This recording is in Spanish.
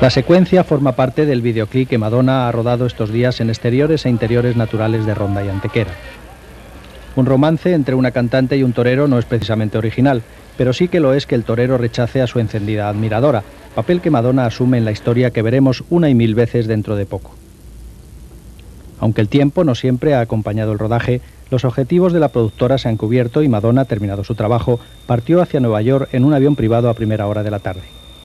La secuencia forma parte del videoclip que Madonna ha rodado estos días en exteriores e interiores naturales de Ronda y Antequera. Un romance entre una cantante y un torero no es precisamente original, pero sí que lo es que el torero rechace a su encendida admiradora, papel que Madonna asume en la historia que veremos una y mil veces dentro de poco. Aunque el tiempo no siempre ha acompañado el rodaje, los objetivos de la productora se han cubierto y Madonna, terminado su trabajo, partió hacia Nueva York en un avión privado a primera hora de la tarde.